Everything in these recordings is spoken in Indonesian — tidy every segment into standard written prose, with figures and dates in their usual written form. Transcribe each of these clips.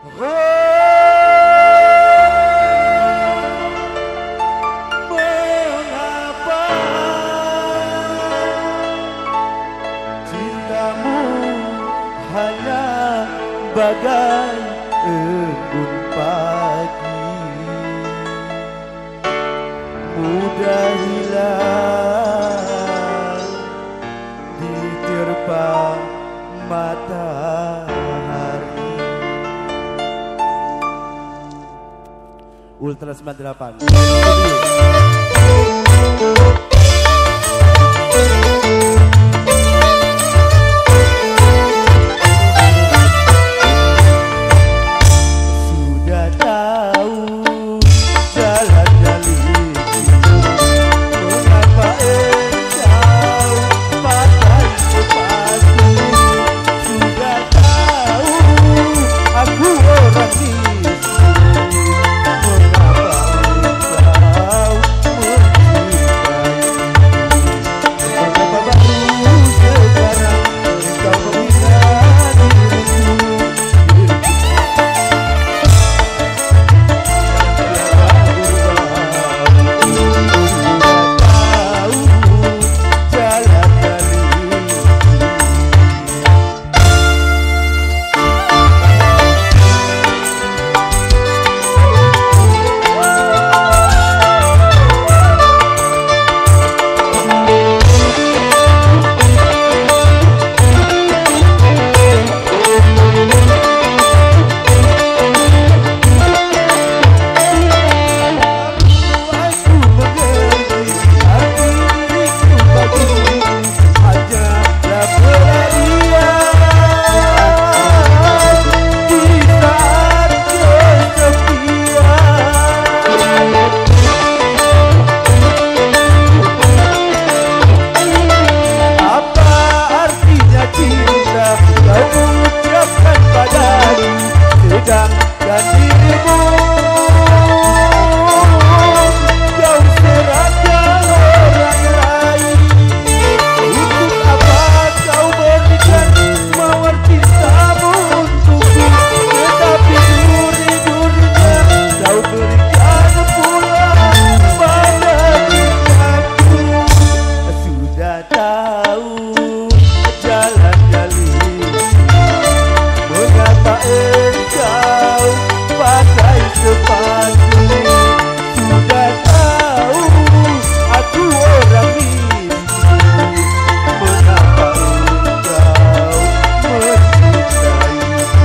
Mengapa cintamu hanya bagai embun pagi, mudah hilang diterpa matahari. Ultra 98. Sudah tahu jalan jaliku, mengapa engkau pakai sepatu? Sudah tahu aku orang miskin, mengapa engkau mencintai? Mengapa baru sekarang engkau menghina diriku? Dan dirimu kau serahkan orang lain. Untuk apa kau berikan mawar cintamu untukku, tetapi duri-durinya kau berikan pula pada cintaku. Sudah tahu jalan jaliku, mengapa engkau pakai sepatu? Sudah tahu aku orang miskin, mengapa engkau mencintai?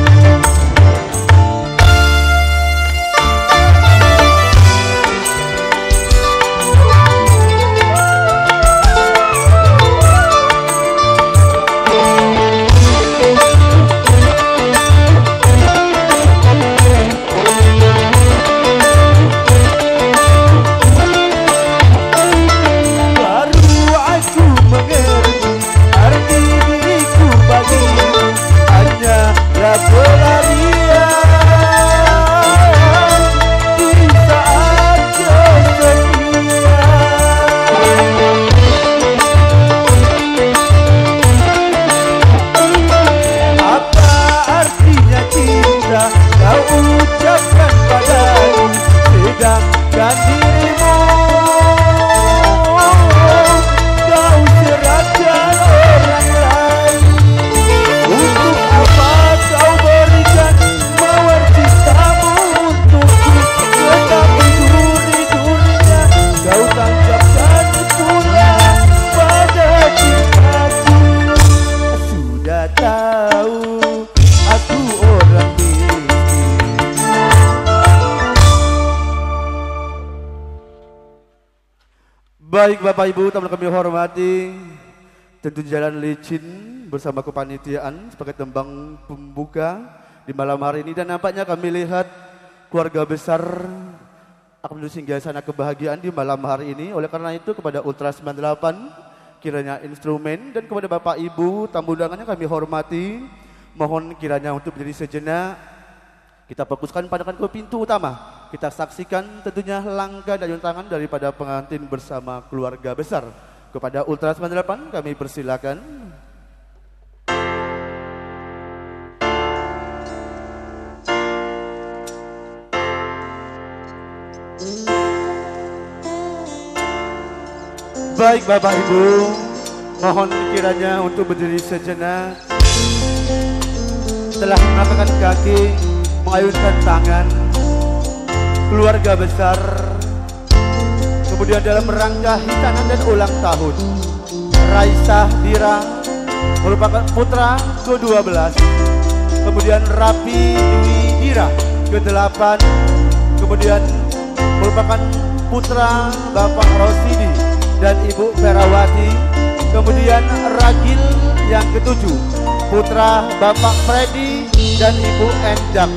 Dan dirimu kau serahkan orang lain. Untuk apa kau berikan mawar cintamu untukku, tetapi duri-durinya kau tangkapkan pula pada cintaku. Sudah tahu aku orang miskin. Baik Bapak Ibu, tamu kami hormati, tentu jalan licin bersama kepanitiaan sebagai tembang pembuka di malam hari ini. Dan nampaknya kami lihat keluarga besar akan menuju singgasana kebahagiaan di malam hari ini. Oleh karena itu kepada Ultra 98 kiranya instrumen dan kepada Bapak Ibu tamu undangannya kami hormati, mohon kiranya untuk menjadi sejenak kita fokuskan pandangan ke pintu utama. Kita saksikan tentunya langkah dan tangan daripada pengantin bersama keluarga besar. Kepada Ultra 98 kami persilakan. Baik Bapak Ibu, mohon kiranya untuk berdiri sejenak. Setelah mengangkat kaki, mengayunkan tangan, keluarga besar, kemudian dalam rangka hitanan dan ulang tahun, Raisa Dira merupakan putra ke-12, kemudian Rapi Dwi Dira ke-8, kemudian merupakan putra Bapak Rosidi dan Ibu Perawati, kemudian Ragil yang ke-7, putra Bapak Freddy dan Ibu Endang.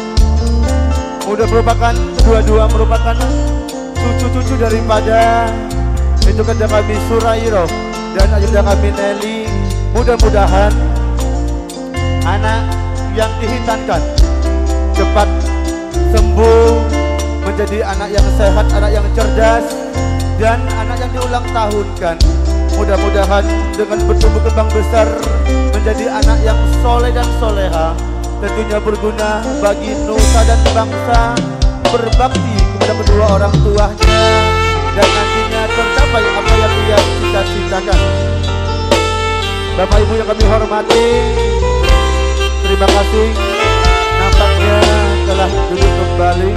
Dua-dua merupakan cucu-cucu daripada itu kerja kami Surairo dan ayunda kami Nelly. Mudah-mudahan anak yang dihitankan cepat sembuh, menjadi anak yang sehat, anak yang cerdas, dan anak yang diulang tahunkan. Mudah-mudahan dengan bertumbuh kembang besar menjadi anak yang soleh dan soleha, tentunya berguna bagi nusa dan bangsa, berbakti kepada kedua orang tuanya, dan nantinya tercapai apa yang ia cita-citakan. Bapak Ibu yang kami hormati, terima kasih nampaknya telah duduk kembali.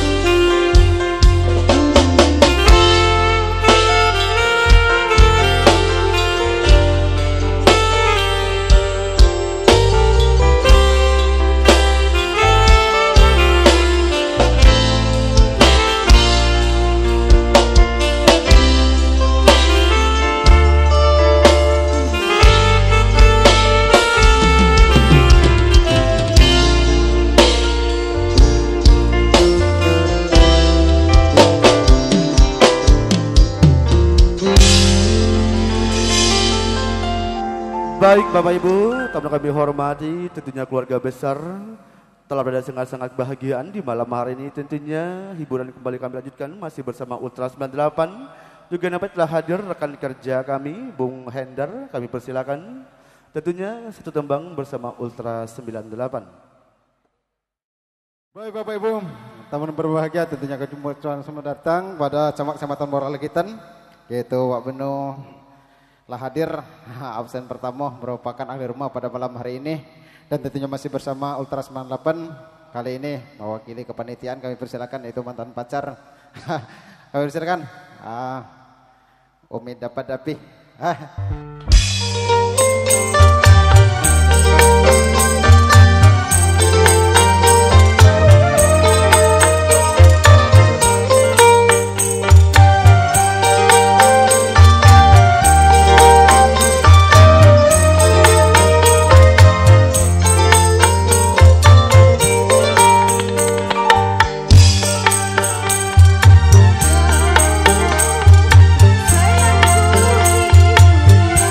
Baik Bapak Ibu, tamu kami hormati, tentunya keluarga besar telah berada sangat-sangat bahagiaan di malam hari ini. Tentunya hiburan kembali kami lanjutkan masih bersama Ultra 98. Juga nampak telah hadir rekan kerja kami, Bung Hender, kami persilakan. Tentunya satu tembang bersama Ultra 98. Baik Bapak Ibu, tamu berbahagia, tentunya kejumpaan semua datang pada Camat Kecamatan Moralegitan, yaitu Wak Beno telah hadir, absen pertama merupakan ahli rumah pada malam hari ini, dan tentunya masih bersama Ultra 98. Kali ini mewakili kepanitiaan kami persilakan, yaitu mantan pacar. Kami persilakan Umi dapat dapi. Sayangku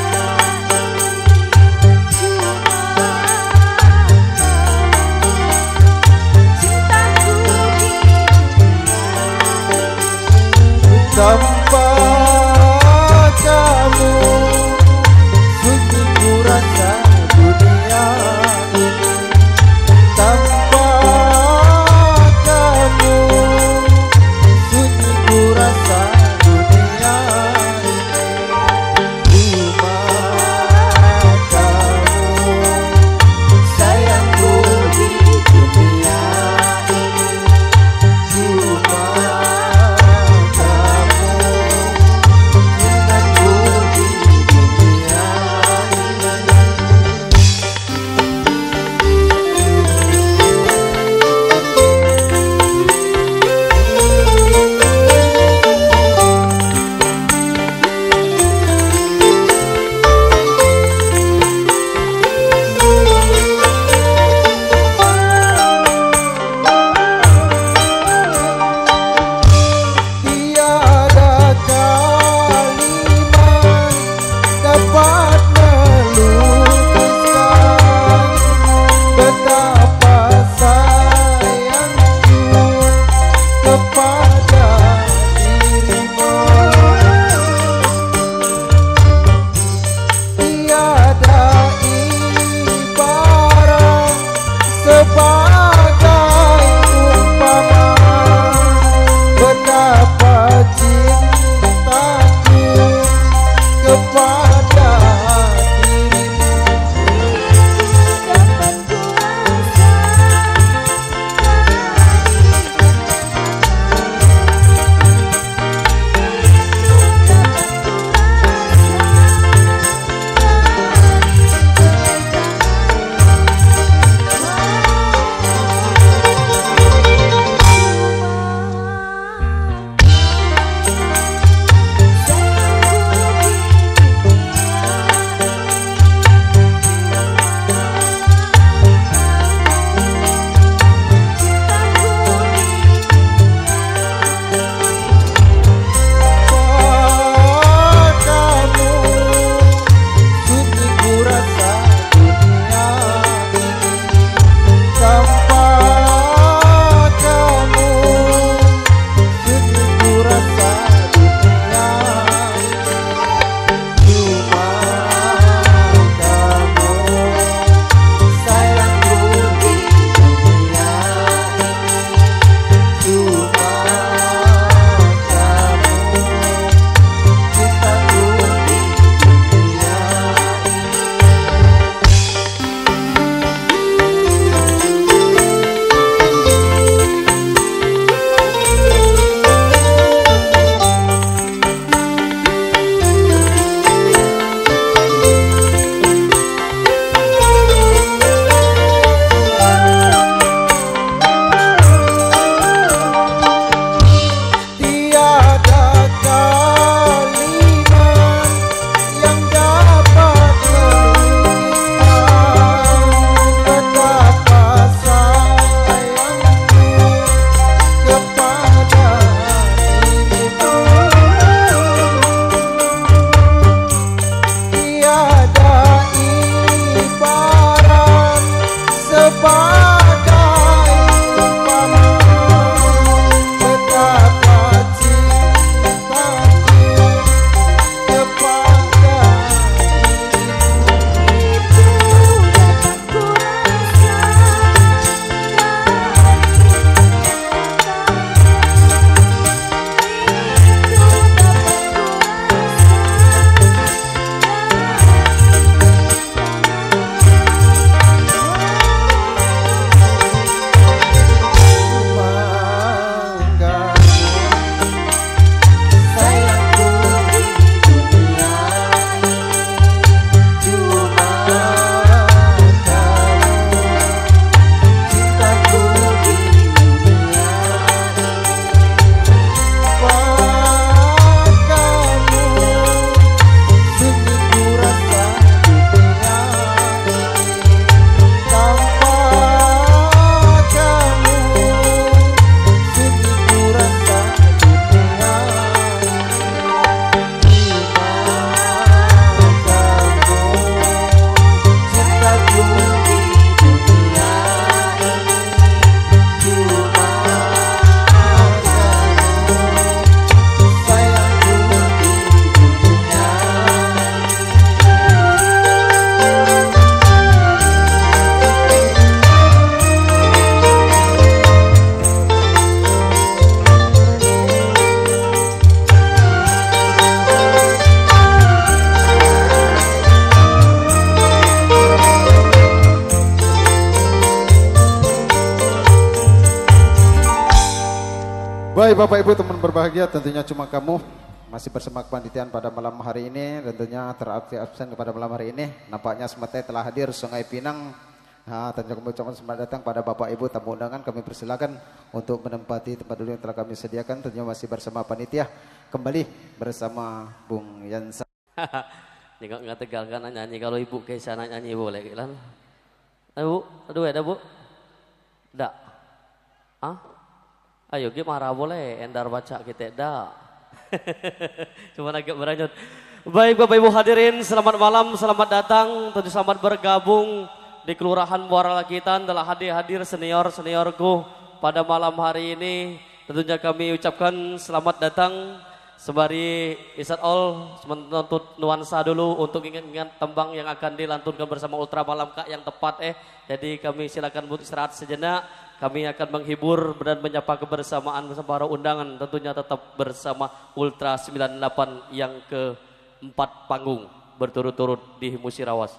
Baik Bapak Ibu teman berbahagia, tentunya cuma kamu masih bersama kepanitiaan pada malam hari ini. Tentunya terabsen pada malam hari ini. Nampaknya semetai telah hadir Sungai Pinang. Nah, tentunya kami ucapkan selamat datang pada Bapak Ibu tamu undangan. Kami persilakan untuk menempati tempat duduk yang telah kami sediakan. Tentunya masih bersama panitia. Kembali bersama Bung Yansa. Nggak tegal kan nyanyi, kalau Ibu Keisha nyanyi boleh kan? Bu, aduh ada Bu? Dak? Ah? Ayo gimana boleh, endar baca kita dak. Cuma agak berlanjut. Baik Bapak Ibu hadirin, selamat malam, selamat datang, tentu selamat bergabung di Kelurahan Muara Lakitan. Telah hadir senior-seniorku pada malam hari ini. Tentunya kami ucapkan selamat datang. Sembari Isat All menuntut nuansa dulu untuk ingat-ingat tembang yang akan dilantunkan bersama Ultra Malam Kak yang tepat Jadi kami silakan buat istirahat sejenak. Kami akan menghibur dan menyapa kebersamaan bersama para undangan. Tentunya tetap bersama Ultra 98 yang keempat panggung berturut-turut di Musirawas.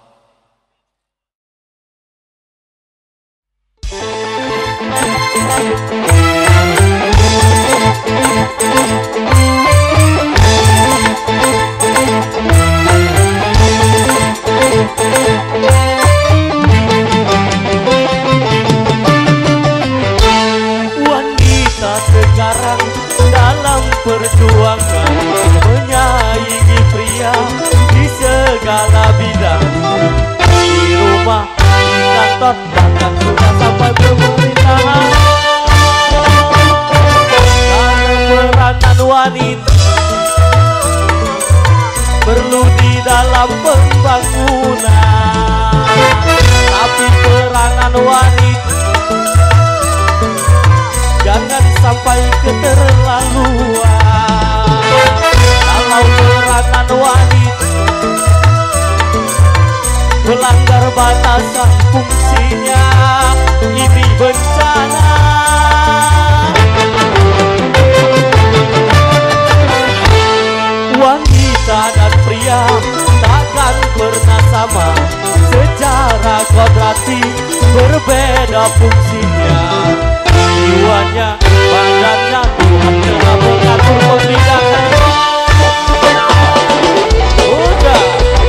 Wanita sekarang dalam perjuangan menyaingi pria di segala bidang. Di rumah, di kantor, bahkan sudah sampai pemerintahan. Peranan wanita perlu di dalam pembangunan, tapi peranan wanita jangan sampai keterlaluan. Kalau peranan wanita melanggar batasan fungsinya, ini bencana. Wanita dan pria takkan pernah sama, secara kodrati berbeda fungsinya. Jiwanya, badannya, Tuhan telah mengatur pembidangan. Udah.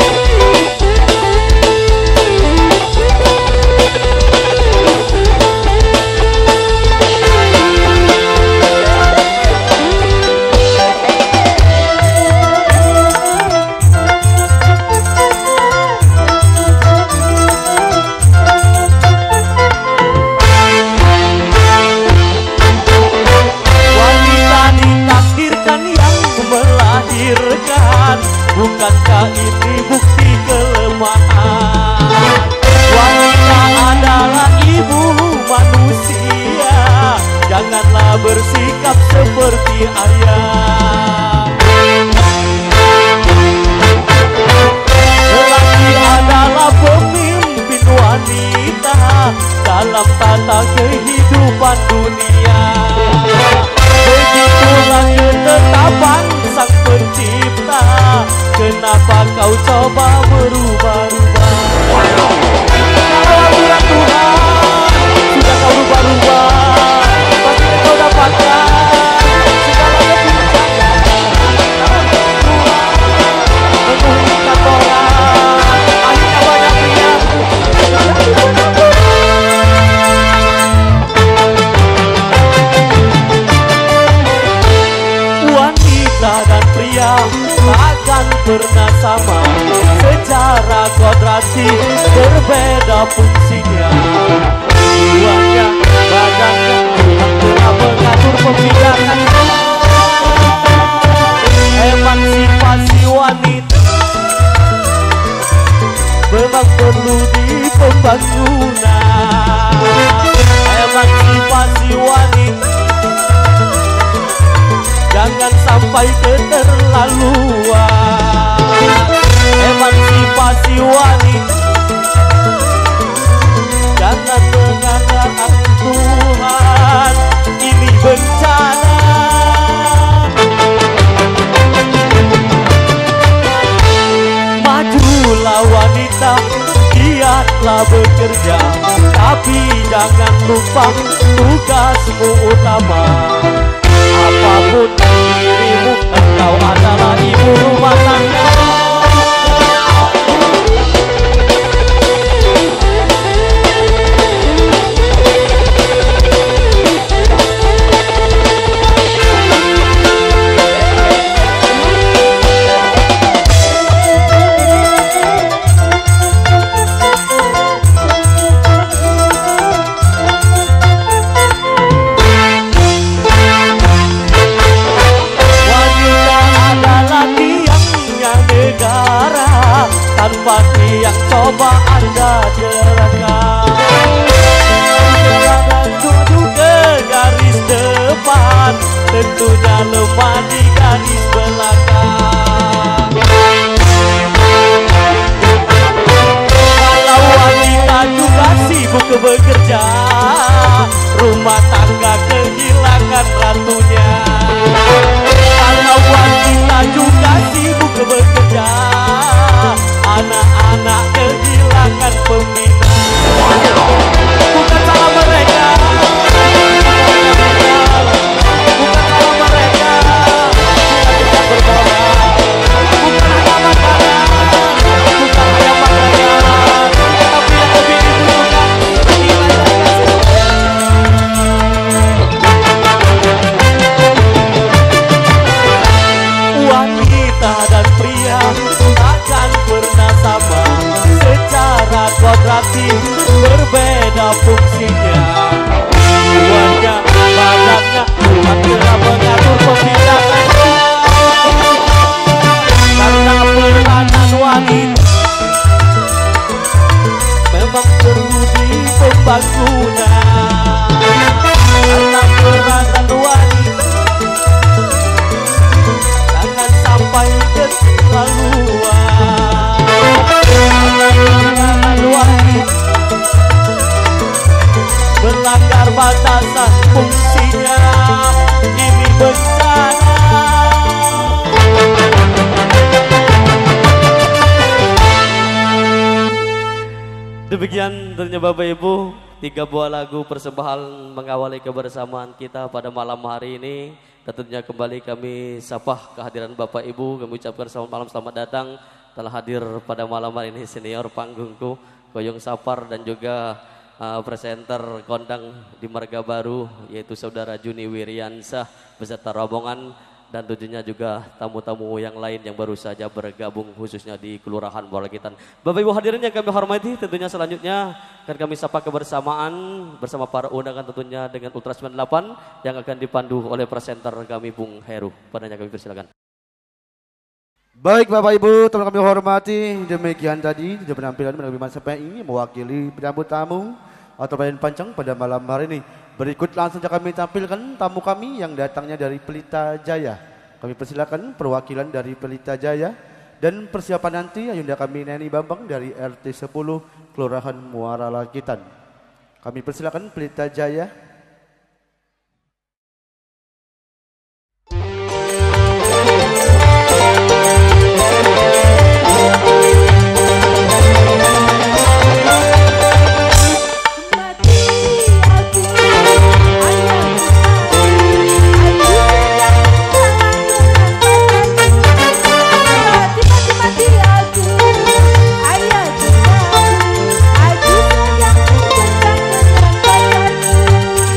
Bukankah ini bukti kelemahan? Wanita adalah ibu manusia, janganlah bersikap seperti ayah. Lelaki adalah pemimpin wanita dalam tata kehidupan dunia. Begitulah ketetapan Sang Pencipta. Kenapa kau coba berubah-ubah? Kalau aturan Tuhan sudah kau rubah-rubah, pasti kau dapatkan segala kebijakan. Menguntungkan orang, akhirnya banyak pria. Wanita dan pria takkan pernah sama, secara kodrati berbeda fungsinya. Jiwanya, badannya, Tuhan telah mengatur pembidangan. Emansipasi wanita memang perlu di pembangunan. Emansipasi wanita jangan sampai keterlaluan. Emansipasi wanita jangan melanggar Tuhan, ini bencana. Majulah wanita, giatlah bekerja, tapi jangan lupa tugasmu utama. Siapapun dirimu, engkau adalah ibu rumah tangga. Tanpa tiang coba Anda jerahkan, tuju ke garis depan, tentunya lemah di garis belakang. Kalau wanita juga sibuk bekerja, rumah tangga kehilangan ratunya. Kalau wanita juga sibuk bekerja, anak-anak kehilangan pembina. Bukan salah mereka, bukan salah mereka, kita tidak berbohong. Bukan hanya makanan, bukan hanya makanan, tapi yang lebih dibutuhkan wanita dan pria takkan pernah sama, secara kodratif berbeda fungsinya. Keduanya badannya Tuhan telah mengatur pembinaannya, karena peranan wanita memang perlu di pembangunan. Karena peranan wanita jangan sampai keterlaluan. Peranan wanita melanggar batasan fungsinya, ini bencana. Demikian tentunya Bapak Ibu, 3 buah lagu persembahan mengawali kebersamaan kita pada malam hari ini. Tentunya kembali kami sapa kehadiran Bapak Ibu, kami ucapkan selamat malam, selamat datang. Telah hadir pada malam hari ini senior panggungku, Koyong Sapar, dan juga presenter kondang di Marga Baru, yaitu Saudara Juni Wiriansah beserta rombongan, dan tentunya juga tamu-tamu yang lain yang baru saja bergabung khususnya di Kelurahan Borolegitan. Bapak Ibu hadirin yang kami hormati, tentunya selanjutnya akan kami sapa kebersamaan bersama para undangan tentunya dengan Ultra 98 yang akan dipandu oleh presenter kami Bung Heru. Padanya kami persilakan. Baik Bapak Ibu, teman kami hormati, demikian tadi penampilan melalui masa ini mewakili penyambut tamu atau pelayan pancang pada malam hari ini. Berikut langsung saja kami tampilkan tamu kami yang datangnya dari Pelita Jaya. Kami persilakan perwakilan dari Pelita Jaya, dan persiapan nanti ayunda kami Neni Bambang dari RT 10 Kelurahan Muara Lagitan. Kami persilakan Pelita Jaya. Ayah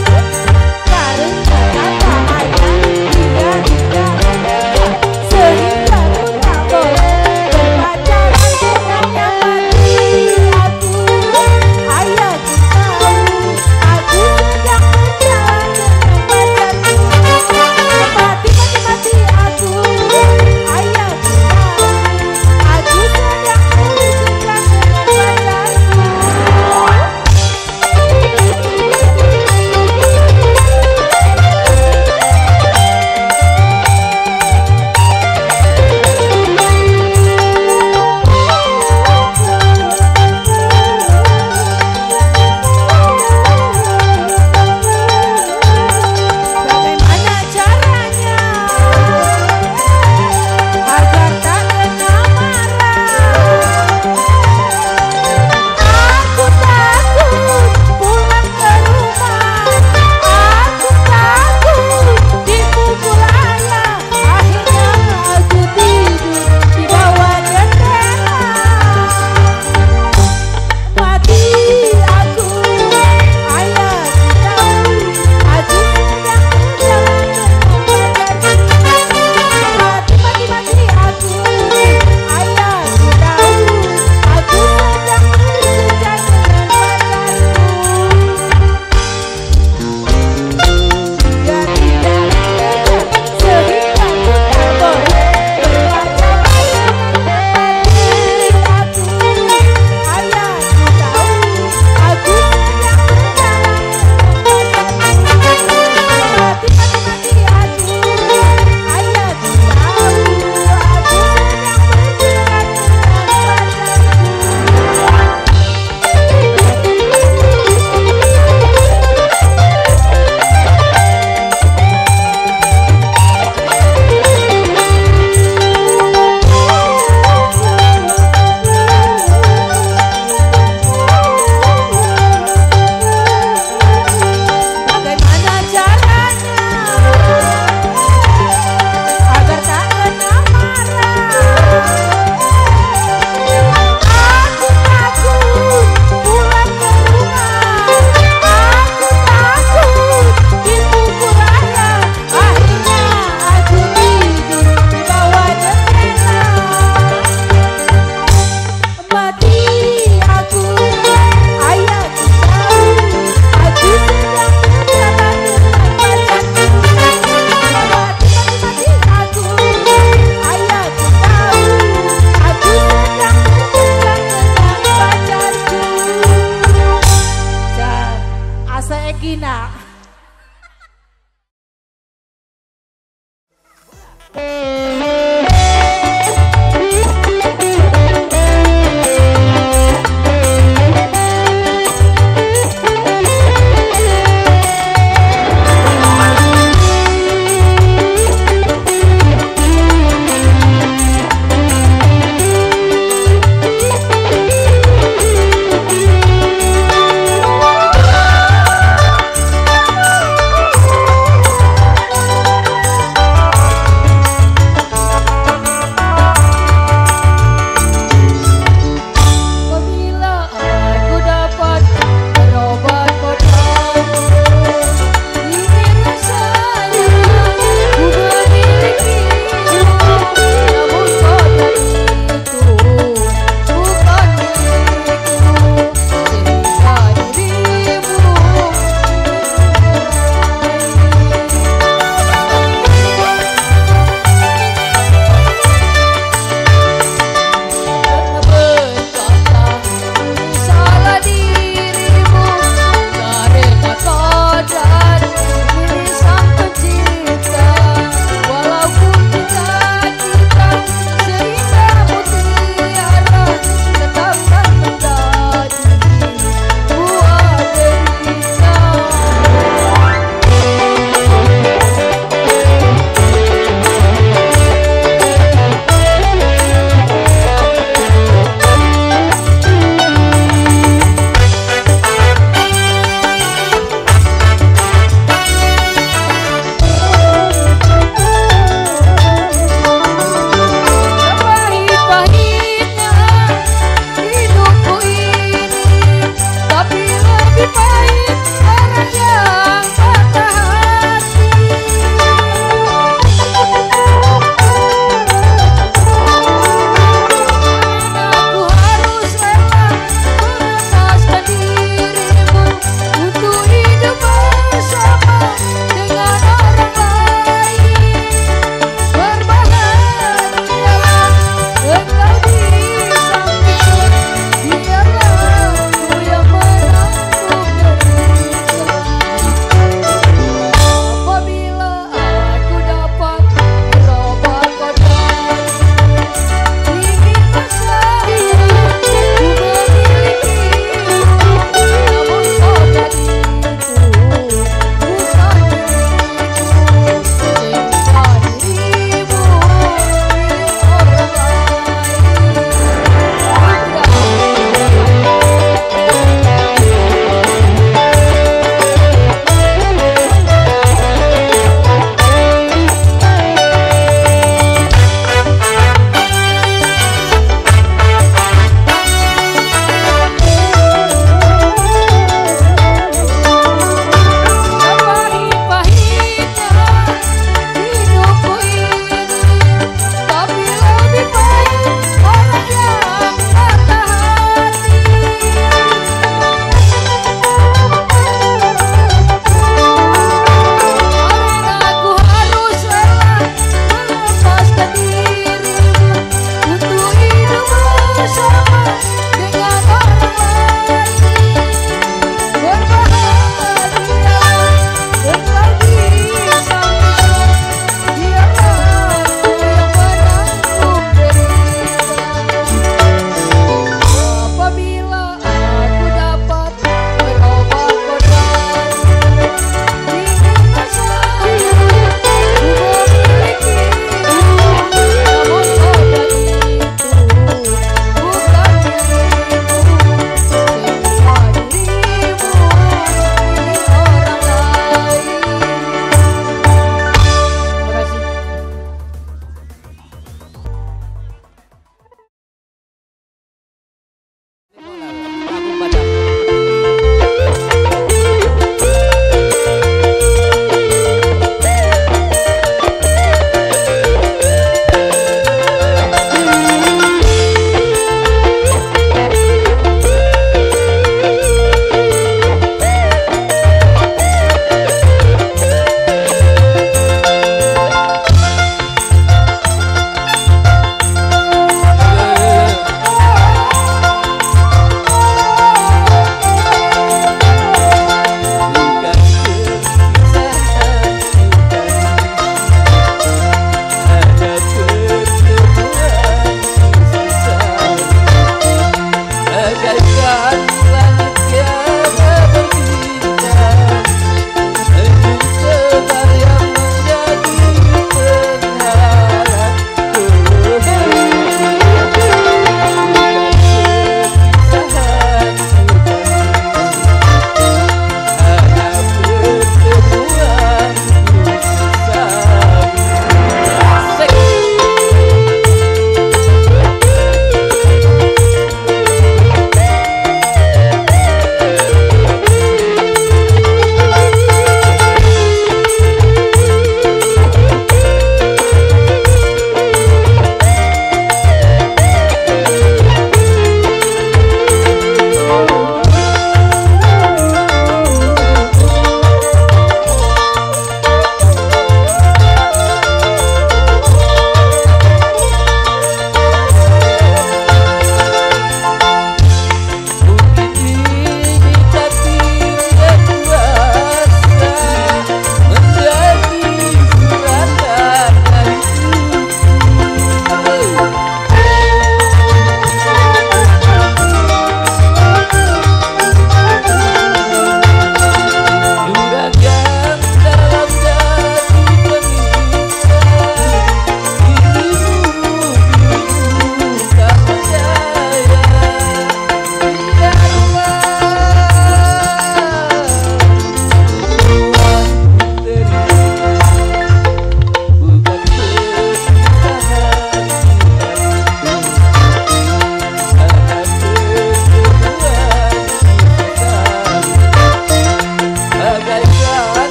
Masa Egina.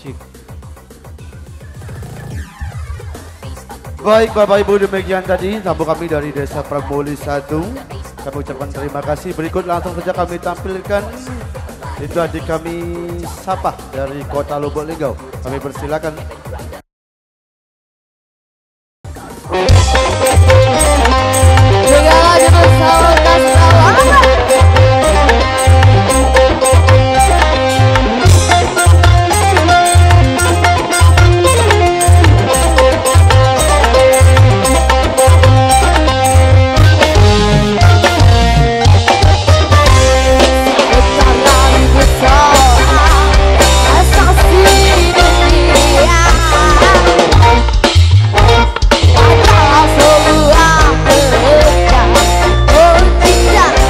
musik. Baik Bapak Ibu, demikian tadi tamu kami dari Desa Pramboli 1. Kami ucapkan terima kasih. Berikut langsung saja kami tampilkan itu adik kami Sapah dari Kota Lubuk Linggau. Kami persilakan. Yeah.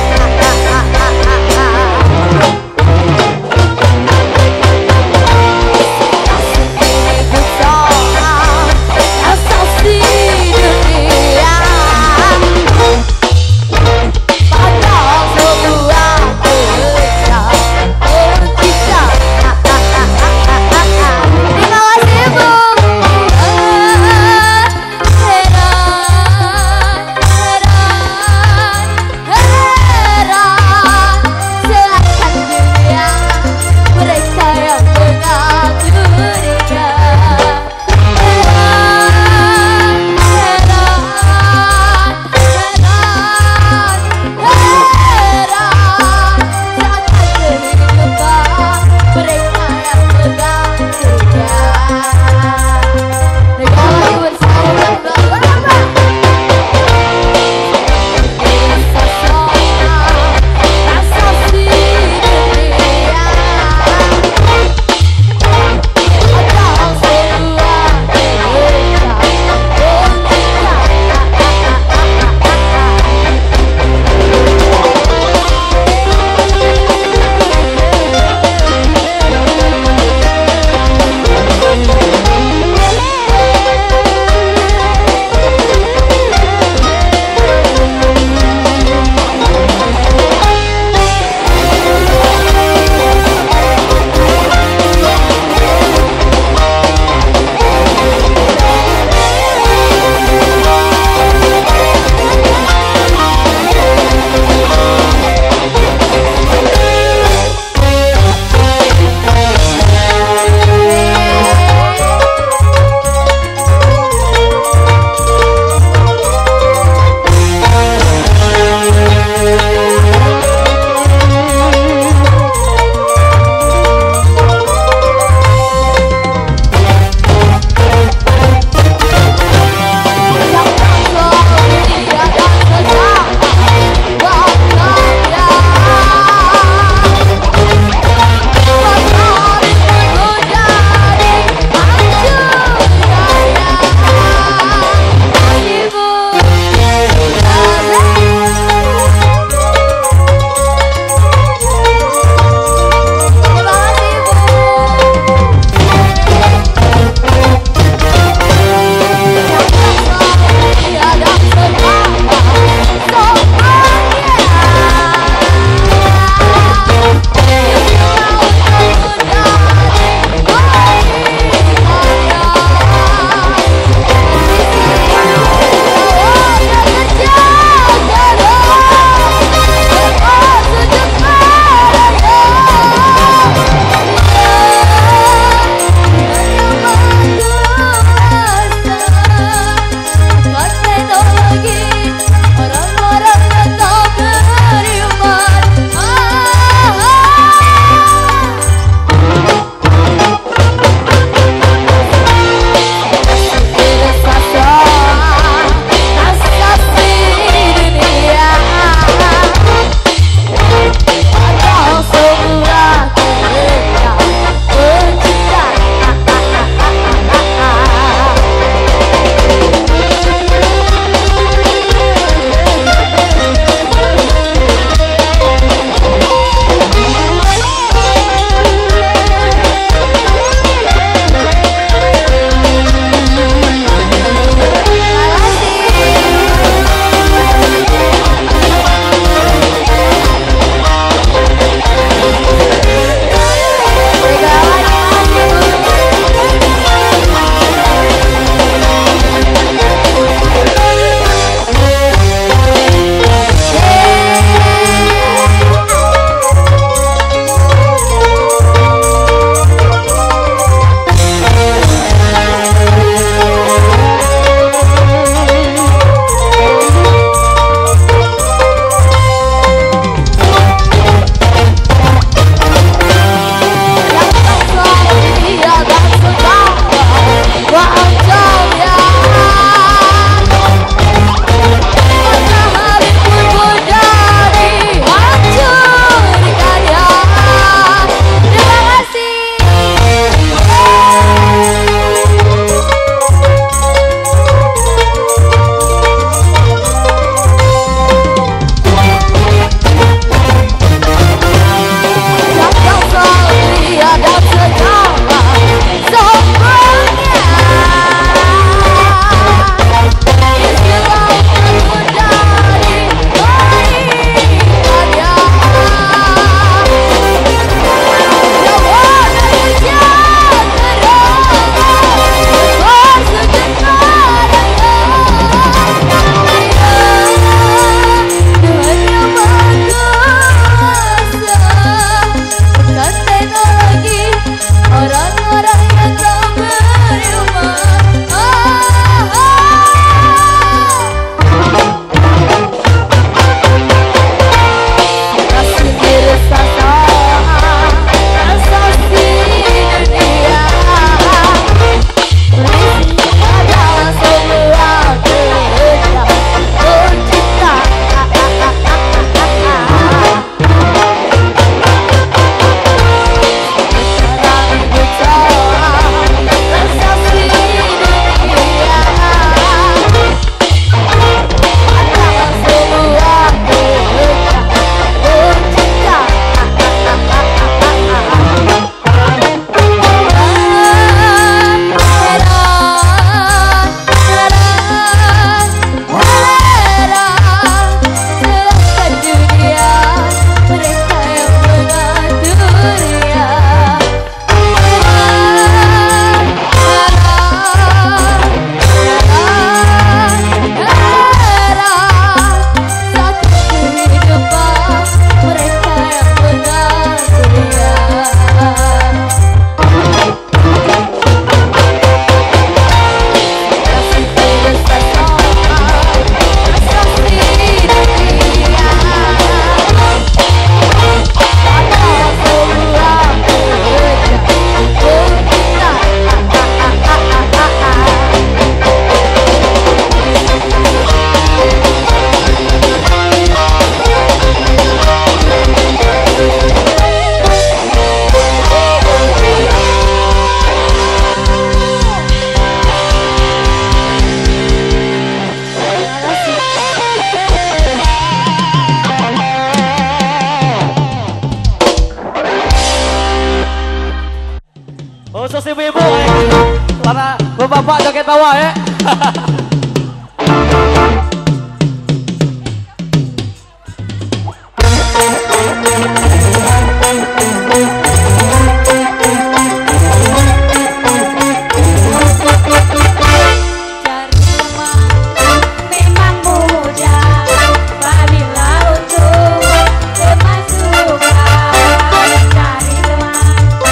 Khusus ibu-ibu karena bapak joget tawa ya.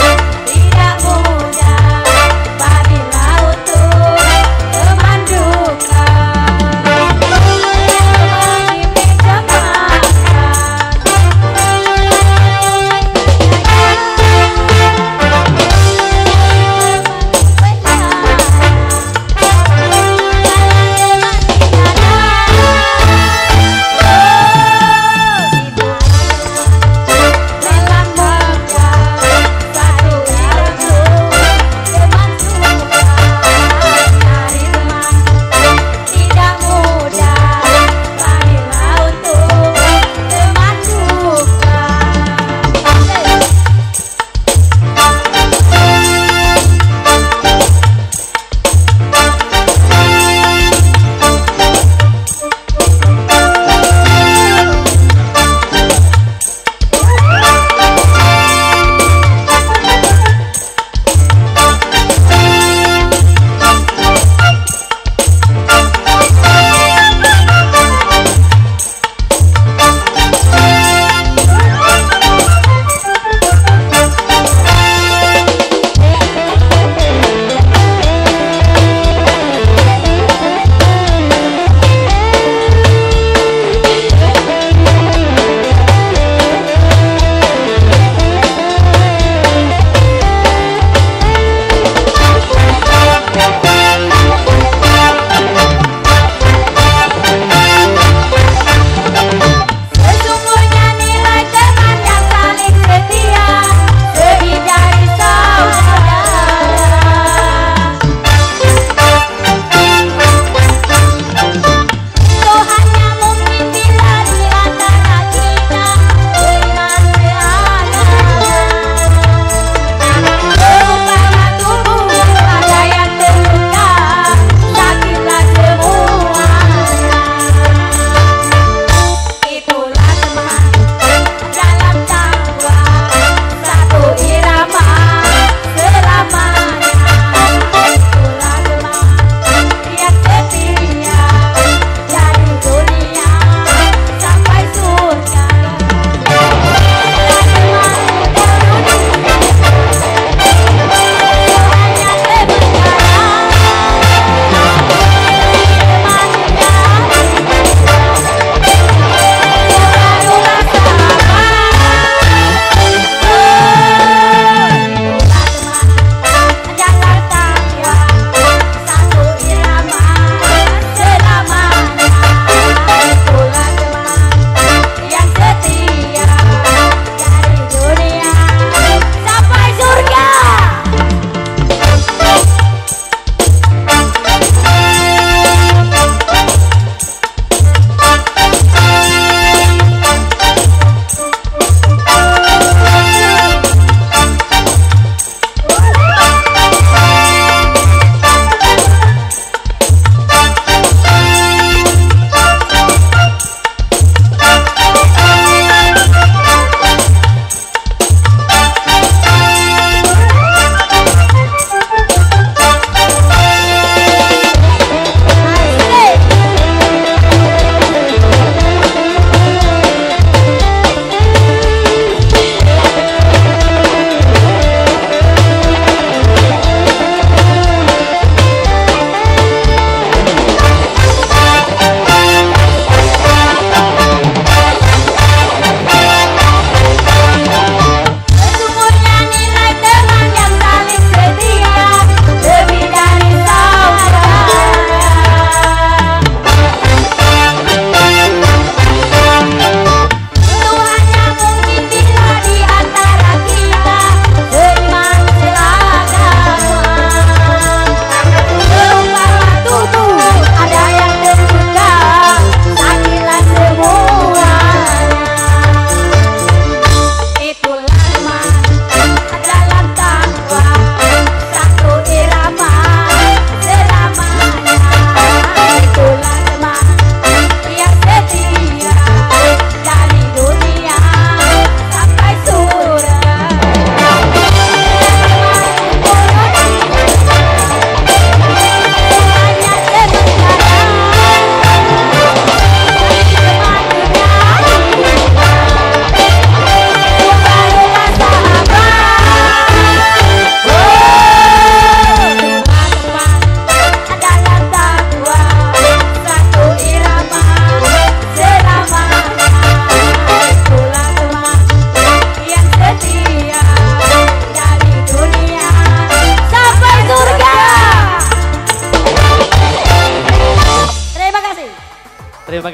Tidak mudah, apabila untuk memandu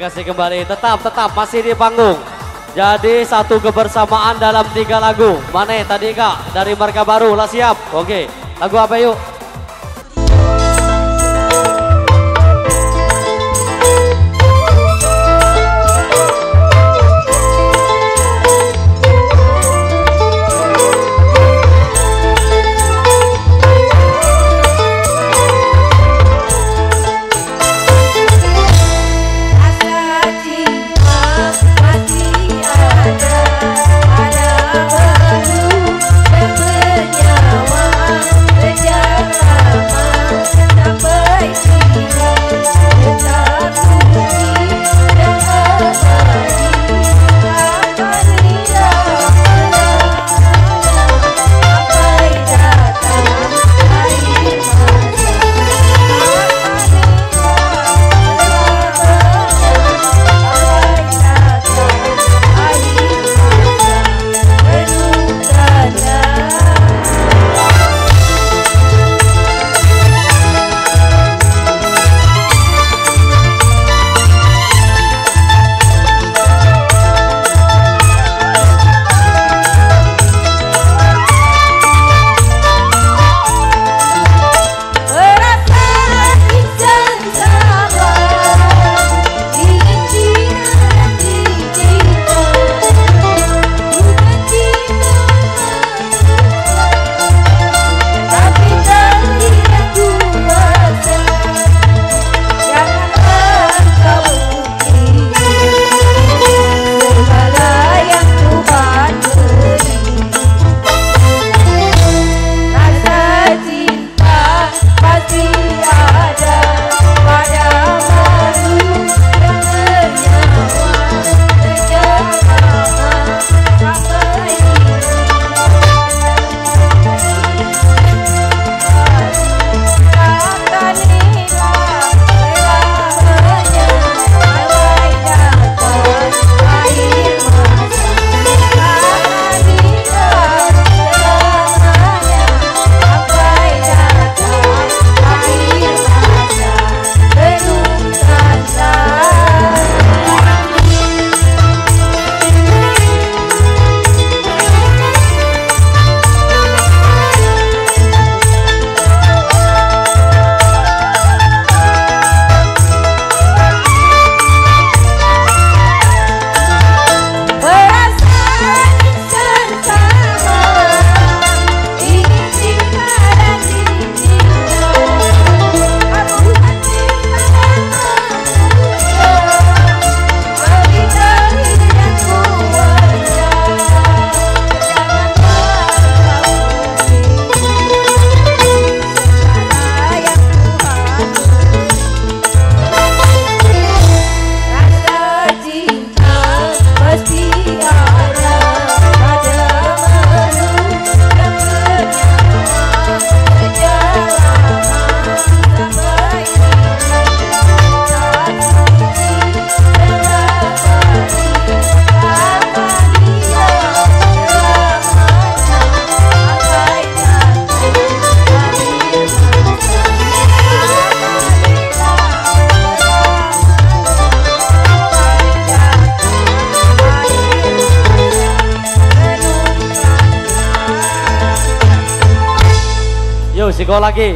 kasih kembali. Tetap masih di panggung. Jadi satu kebersamaan dalam 3 lagu. Mana tadi Kak dari Marga Baru lah siap. Oke, lagu apa yuk? Siko lagi.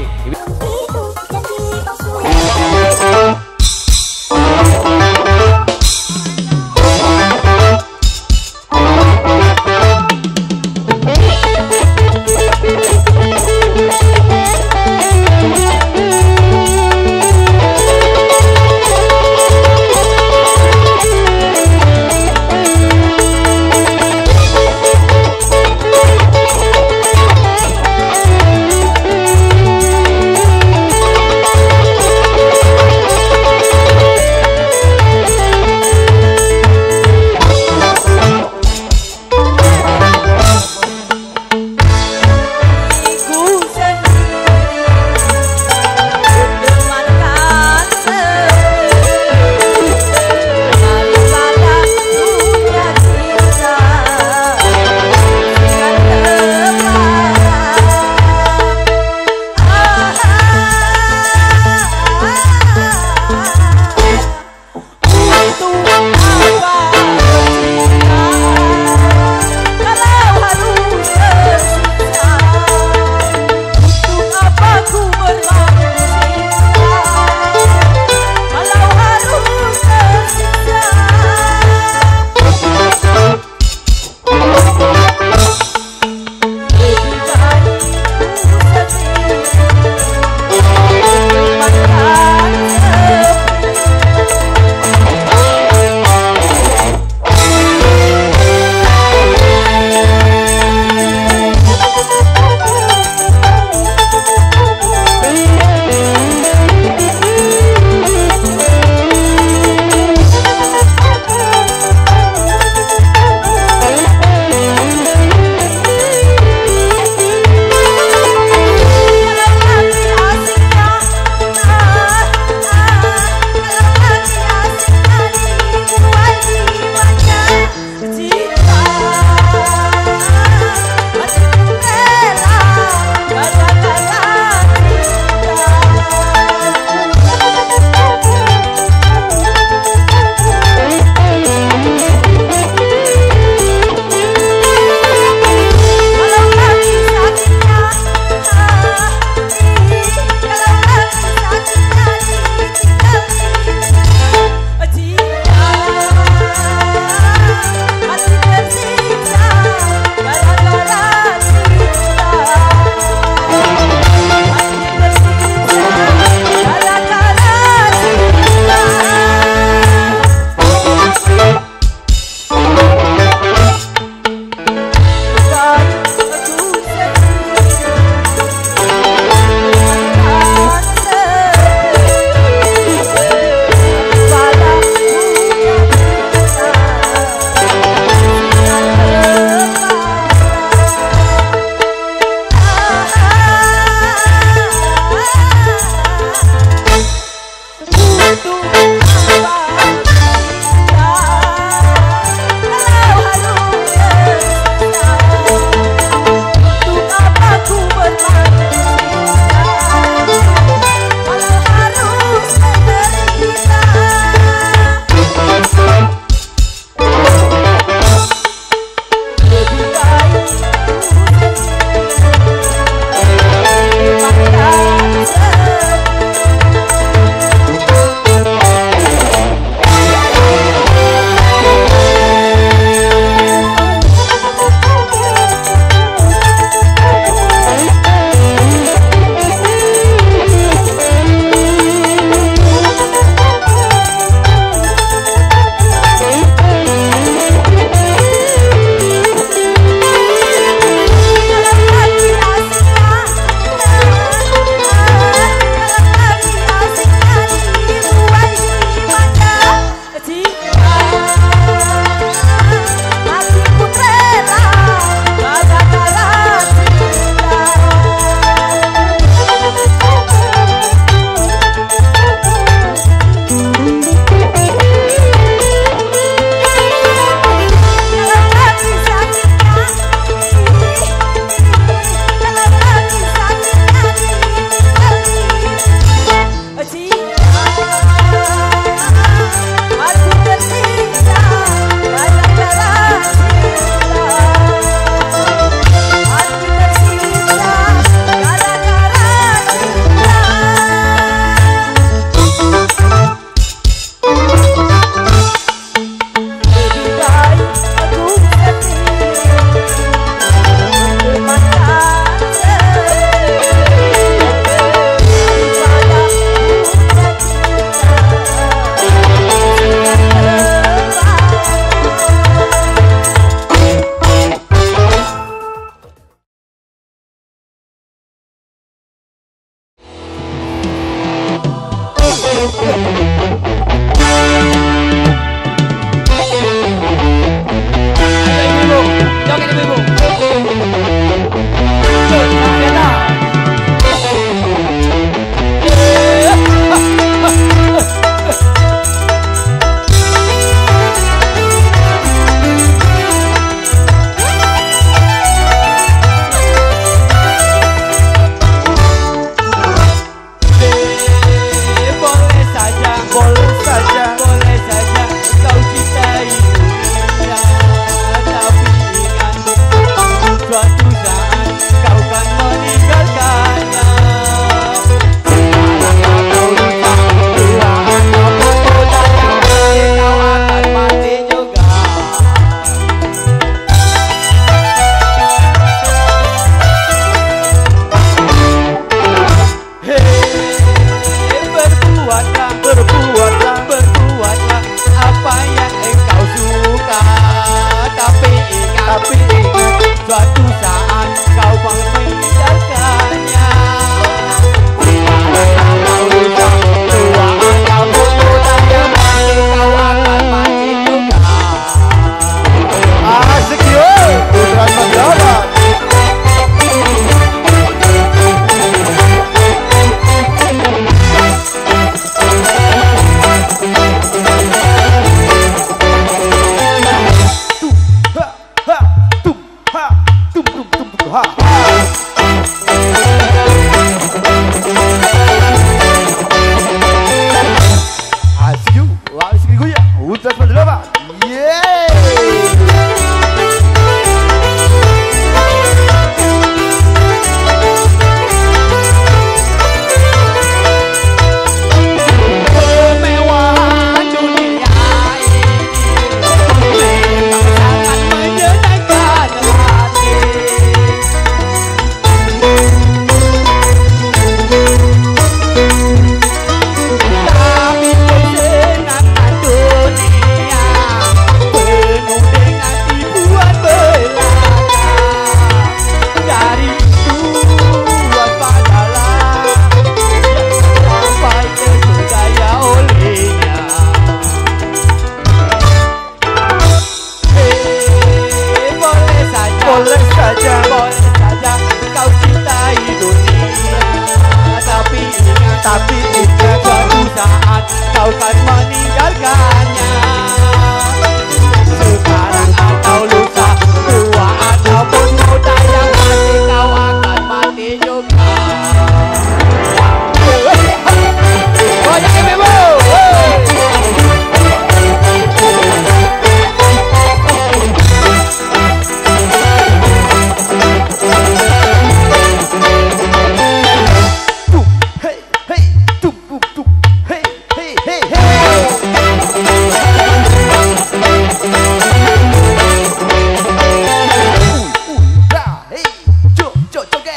Joget